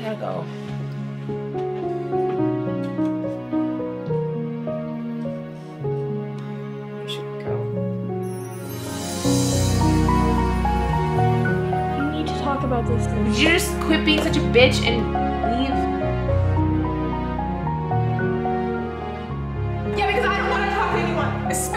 gotta go. You should go. We need to talk about this thing. Would you just quit being such a bitch and leave? Yeah, because I don't want to talk to anyone, especially